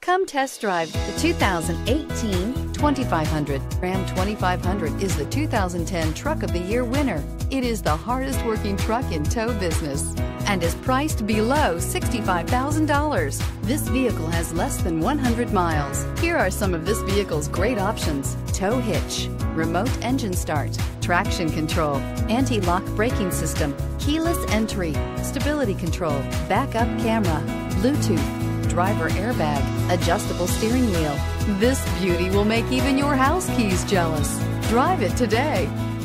Come test drive the 2018 2500. Ram 2500 is the 2010 Truck of the Year winner. It is the hardest working truck in tow business and is priced below $65,000. This vehicle has less than 100 miles. Here are some of this vehicle's great options: tow hitch, remote engine start, traction control, anti-lock braking system, keyless entry, stability control, backup camera, Bluetooth, driver airbag, adjustable steering wheel. This beauty will make even your house keys jealous. Drive it today.